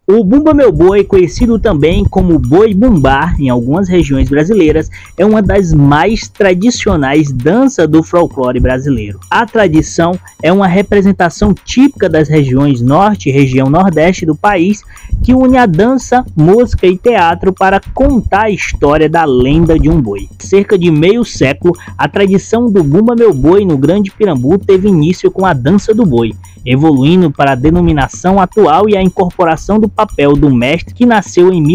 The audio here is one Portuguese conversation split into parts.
O Bumba Meu Boi, conhecido também como Boi Bumbá em algumas regiões brasileiras, é uma das mais tradicionais danças do folclore brasileiro. A tradição é uma representação típica das regiões norte e região nordeste do país, que une a dança, música e teatro para contar a história da lenda de um boi. Cerca de meio século, a tradição do Bumba Meu Boi no Grande Pirambu teve início com a dança do boi, evoluindo para a denominação atual e a incorporação do papel do mestre, que nasceu em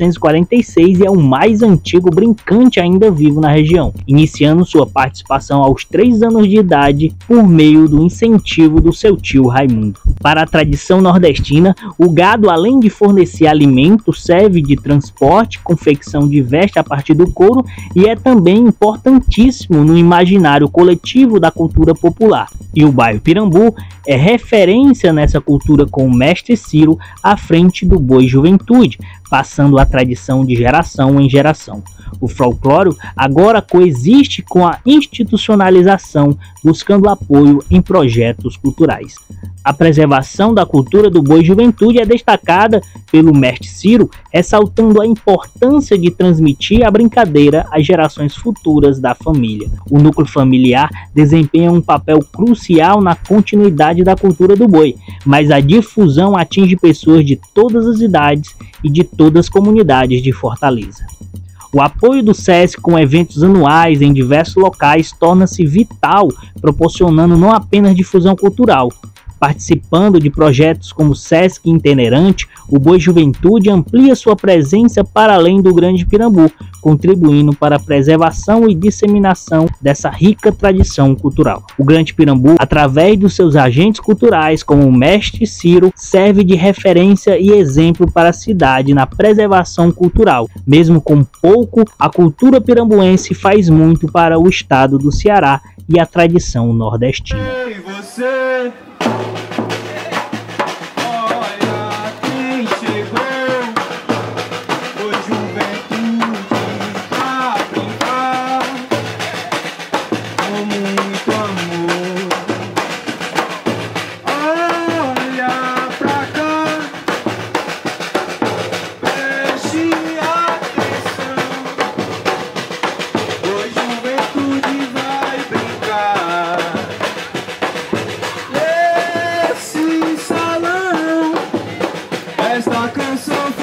1946 e é o mais antigo brincante ainda vivo na região, iniciando sua participação aos 3 anos de idade por meio do incentivo do seu tio Raimundo. Para a tradição nordestina, o gado, além de fornecer alimento, serve de transporte, confecção de veste a partir do couro e é também importantíssimo no imaginário coletivo da cultura popular. E o bairro Pirambu é referência nessa cultura, com o mestre Ciro à frente do Boi Juventude, passando a tradição de geração em geração. O folclore agora coexiste com a institucionalização, buscando apoio em projetos culturais. A preservação da cultura do Boi Juventude é destacada pelo mestre Ciro, ressaltando a importância de transmitir a brincadeira às gerações futuras da família. O núcleo familiar desempenha um papel crucial na continuidade da cultura do boi, mas a difusão atinge pessoas de todas as idades e de todas as comunidades de Fortaleza. O apoio do SESC com eventos anuais em diversos locais torna-se vital, proporcionando não apenas difusão cultural. Participando de projetos como o SESC Itinerante, o Boi Juventude amplia sua presença para além do Grande Pirambu, contribuindo para a preservação e disseminação dessa rica tradição cultural. O Grande Pirambu, através dos seus agentes culturais, como o mestre Ciro, serve de referência e exemplo para a cidade na preservação cultural. Mesmo com pouco, a cultura pirambuense faz muito para o estado do Ceará e a tradição nordestina. Ei, você! Olha quem chegou, o Juventude pra brincar, com muito amor. Olha pra cá, preste atenção, o Juventude vai brincar. Esta canção